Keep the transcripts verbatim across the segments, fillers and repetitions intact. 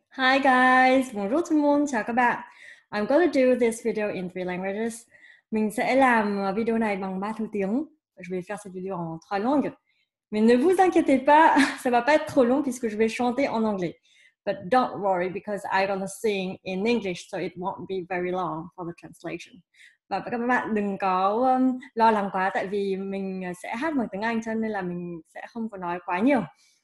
Hi guys, bonjour tout le monde, chào các bạn. I'm gonna do this video in three languages. Mình sẽ làm video này bằng ba thứ tiếng. Je vais faire cette vidéo en trois langues. Mais ne vous inquiétez pas, ça va pas être trop long puisque je vais chanter en anglais. But don't worry because I'm gonna sing in English, so it won't be very long for the translation. Và các bạn đừng có um, lo lắng quá tại vì mình sẽ hát bằng tiếng Anh cho nên là mình sẽ không có nói quá nhiều.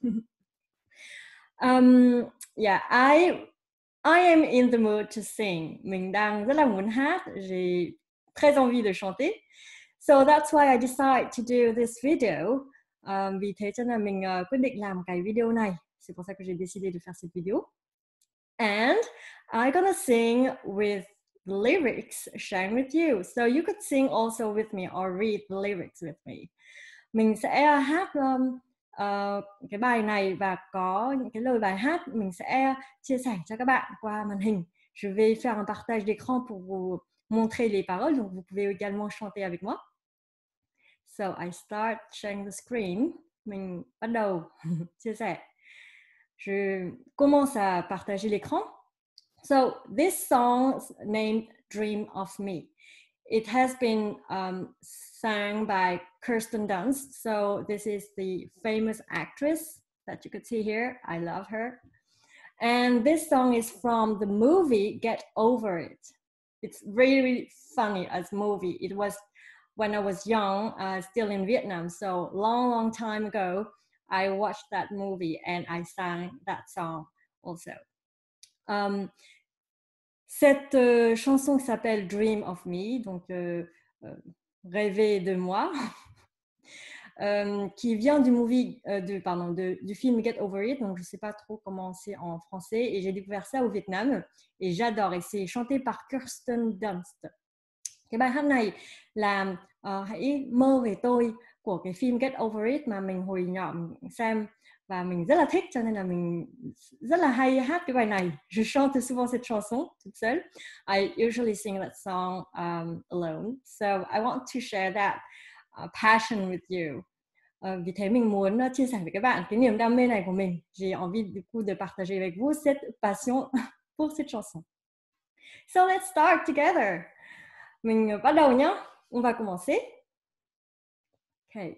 um, yeah, I I am in the mood to sing. Mình đang rất là muốn hát. J'ai très envie de chanter. So that's why I decided to do this video. Um, vì thế cho nên mình uh, quyết định làm cái video này. C'est pour ça que j'ai décidé de faire cette vidéo. And I'm gonna sing with the lyrics sharing with you. So you could sing also with me or read the lyrics with me. Mình sẽ hát um, uh, cái bài này và có những cái lời bài hát mình sẽ chia sẻ cho các bạn qua màn hình. Je vais faire un partage d'écran pour vous montrer les paroles, donc vous pouvez également chanter avec moi. So I start sharing the screen. Mình bắt đầu chia sẻ. Je commence à partager l'écran. So this song's named Dream of Me. It has been um, sung by Kirsten Dunst. So this is the famous actress that you could see here. I love her. And this song is from the movie Get Over It. It's really, really funny as a movie. It was when I was young, uh, still in Vietnam. So long, long time ago, I watched that movie and I sang that song also. Um, cette euh, chanson s'appelle Dream of Me, donc euh, euh, Rêver de moi, euh, qui vient du movie, euh, de, pardon, de, du film Get Over It, donc je ne sais pas trop comment c'est en français, et j'ai découvert ça au Vietnam, et j'adore, et c'est chanté par Kirsten Dunst. Cái bài hát này là uh, Hãy mơ về tôi của cái phim Get Over It mà mình hồi nhỏ mình xem và mình rất là thích, cho nên là mình rất là hay hát cái bài này. Je chante souvent cette chanson toute seule. I usually sing that song um, alone. So I want to share that uh, passion with you. Uh, vì thế mình muốn uh, chia sẻ với các bạn cái niềm đam mê này của mình. J'ai envie du coup de partager avec vous cette passion pour cette chanson. So let's start together. Mình bắt đầu nhé. On va commencer. Okay.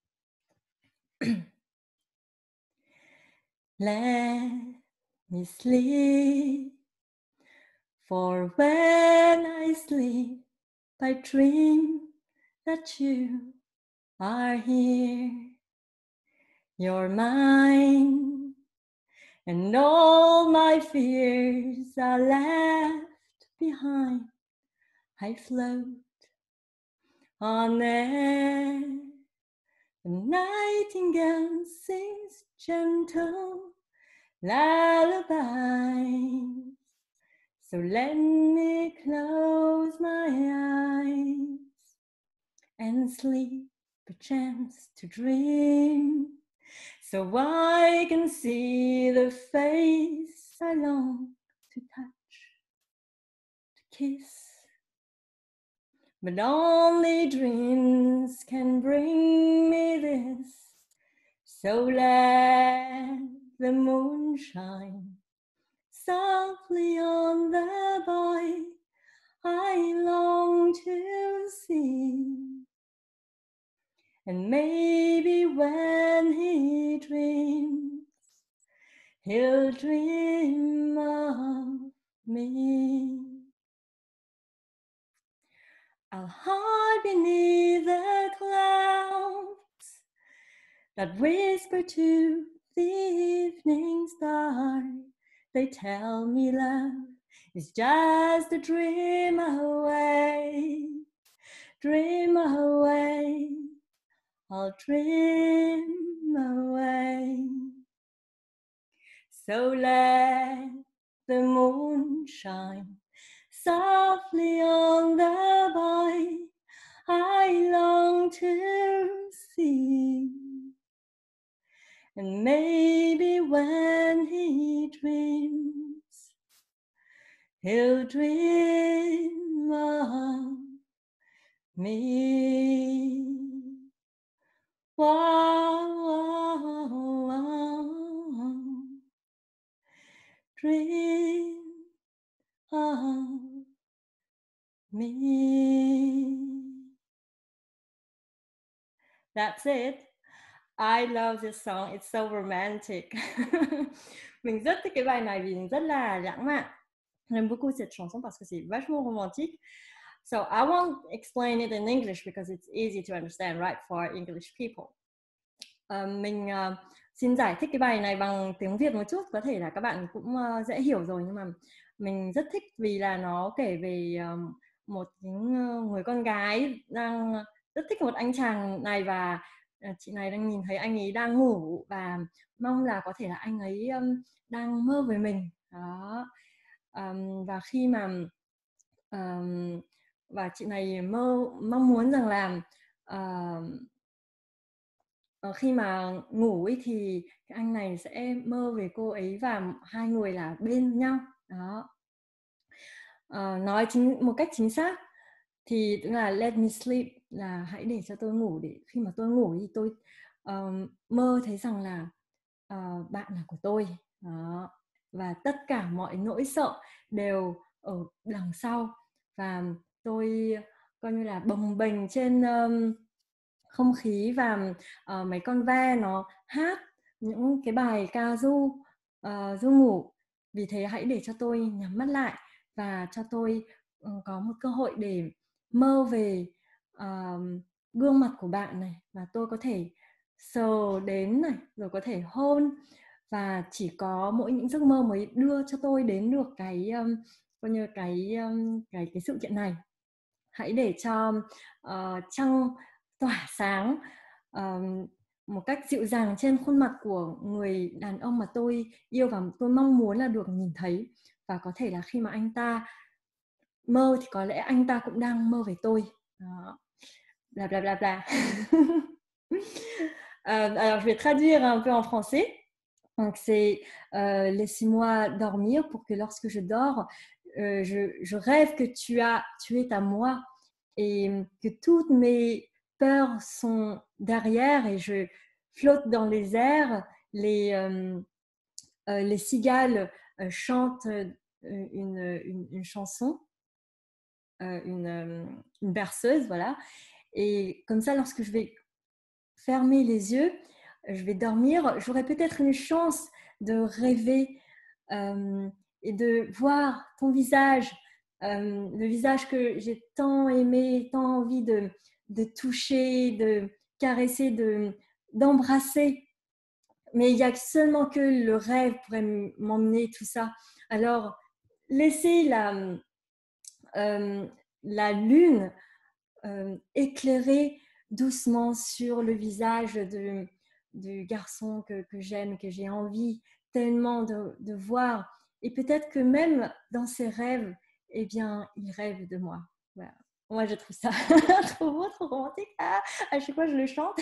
Let me sleep, for when I sleep, I dream that you are here. You're mine, and all my fears are left behind. I float on air. The nightingale sings gentle lullabies. So let me close my eyes and sleep a chance to dream, so I can see the face I long to touch, to kiss. But only dreams can bring me this. So let the moon shine softly on the boy I long to see. And maybe when he dreams, he'll dream of me. I'll hide beneath the clouds that whisper to the evening star. They tell me love is just a dream away, dream away, I'll dream away. So let the moon shine softly on the boy I long to see. And maybe when he dreams, he'll dream of me. Whoa, whoa, whoa. dream of me. That's it. I love this song. It's so romantic. Mình rất thích cái bài này vì rất là lãng mạn. J'aime beaucoup cette chanson parce que c'est vachement romantique. So I won't explain it in English because it's easy to understand, right, for English people. Uh, mình uh, xin giải thích cái bài này bằng tiếng Việt một chút. Có thể là các bạn cũng uh, dễ hiểu rồi, nhưng mà mình rất thích vì là nó kể về um, một những người con gái đang rất thích một anh chàng này, và uh, chị này đang nhìn thấy anh ấy đang ngủ và mong là có thể là anh ấy um, đang mơ về mình. Đó. Um, và khi mà um, và chị này mơ mong muốn rằng là uh, uh, khi mà ngủ ấy thì cái anh này sẽ mơ về cô ấy và hai người là bên nhau. Đó. Uh, nói chính một cách chính xác thì tức là let me sleep là hãy để cho tôi ngủ, để khi mà tôi ngủ thì tôi uh, mơ thấy rằng là uh, bạn là của tôi. Đó. Và tất cả mọi nỗi sợ đều ở đằng sau, và tôi coi như là bồng bềnh trên um, không khí, và uh, mấy con ve nó hát những cái bài ca du uh, du ngủ. Vì thế hãy để cho tôi nhắm mắt lại và cho tôi uh, có một cơ hội để mơ về uh, gương mặt của bạn này, và tôi có thể sờ đến này, rồi có thể hôn, và chỉ có mỗi những giấc mơ mới đưa cho tôi đến được cái um, coi như cái um, cái cái sự kiện này. Hãy để cho uh, trăng tỏa sáng uh, một cách dịu dàng trên khuôn mặt của người đàn ông mà tôi yêu và tôi mong muốn là được nhìn thấy. Và có thể là khi mà anh ta mơ thì có lẽ anh ta cũng đang mơ về tôi. Đó. Bla bla bla bla. euh, alors je vais traduire un peu en français. Donc c'est euh, laissez-moi dormir pour que lorsque je dors, euh, je, je rêve que tu as, tu es à moi, et que toutes mes peurs sont derrière et je flotte dans les airs. Les, euh, euh, les cigales euh, chantent une, une, une chanson, euh, une, une berceuse, voilà. Et comme ça, lorsque je vais fermer les yeux, je vais dormir, j'aurai peut-être une chance de rêver euh, et de voir ton visage, euh, le visage que j'ai tant aimé, tant envie de, de toucher, de caresser, de, d'embrasser. Mais il n'y a seulement que le rêve pourrait m'emmener tout ça. Alors, laissez la, euh, la lune euh, éclairer doucement sur le visage de, du garçon que, que j'aime, que j'ai envie tellement de, de voir. Et peut-être que même dans ses rêves, eh bien, il rêve de moi. Voilà. Moi, je trouve ça trop beau, trop romantique. Ah, à chaque fois, je le chante.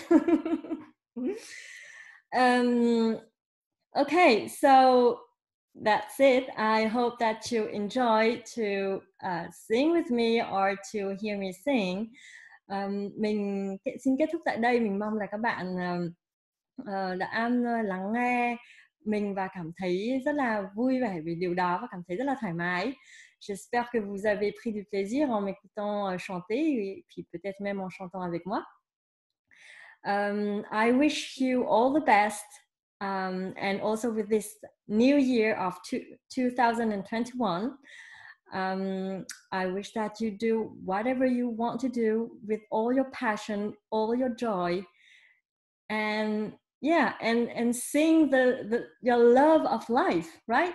um, okay, so that's it. I hope that you enjoy to uh, sing with me or to hear me sing. Um, mình xin kết thúc tại đây. Mình mong là các bạn uh, uh, đã lắng nghe mình và cảm thấy rất là vui vẻ vì điều đó và cảm thấy rất là thoải mái. J'espère que vous avez pris du plaisir en m'écoutant chanter et puis peut-être même en chantant avec moi. Um, I wish you all the best, um, and also with this new year of two thousand twenty-one. Um, I wish that you do whatever you want to do with all your passion, all your joy, and yeah, and and sing the, the your love of life, right?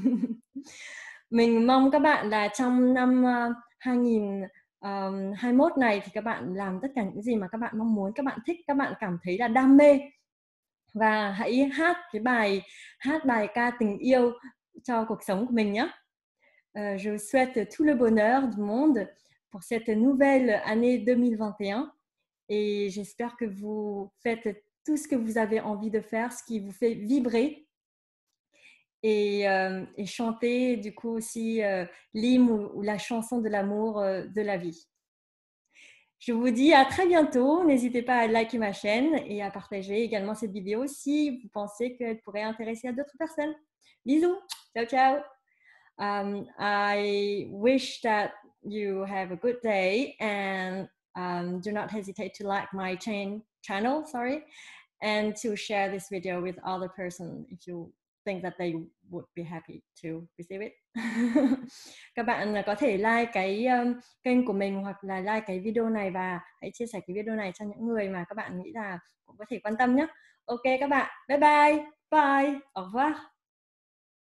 Mình mong các bạn là trong năm uh, hai không hai mốt này thì các bạn làm tất cả những gì mà các bạn mong muốn, các bạn thích, các bạn cảm thấy là đam mê, và hãy hát cái bài hát bài ca tình yêu cho cuộc sống của mình nhé. Euh, je vous souhaite tout le bonheur du monde pour cette nouvelle année deux mille vingt et un, et j'espère que vous faites tout ce que vous avez envie de faire, ce qui vous fait vibrer, et, euh, et chanter du coup aussi euh, l'hymne ou, ou la chanson de l'amour euh, de la vie. Je vous dis à très bientôt. N'hésitez pas à liker ma chaîne et à partager également cette vidéo si vous pensez qu'elle pourrait intéresser à d'autres personnes. Bisous! Ciao, ciao. Um, I wish that you have a good day, and um, do not hesitate to like my chain channel, sorry, and to share this video with other person if you think that they would be happy to receive it. Các bạn có thể like cái um, kênh của mình hoặc là like cái video này và hãy chia sẻ cái video này cho những người mà các bạn nghĩ là cũng có thể quan tâm nhé. Ok các bạn, bye bye, bye, au revoir.